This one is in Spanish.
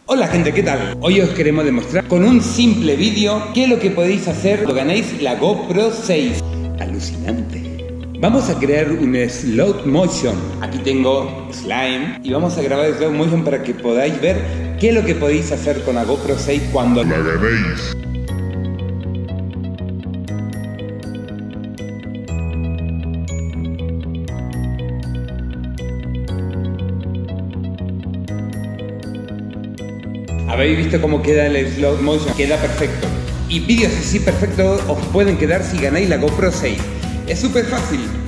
Hola gente, ¿qué tal? Hoy os queremos demostrar con un simple vídeo qué es lo que podéis hacer cuando ganéis la GoPro 6. Alucinante. Vamos a crear un slow motion. Aquí tengo slime y vamos a grabar slow motion para que podáis ver qué es lo que podéis hacer con la GoPro 6 cuando la ganéis. ¿Habéis visto cómo queda el slow motion? Queda perfecto. Y vídeos así perfectos os pueden quedar si ganáis la GoPro 6. Es súper fácil.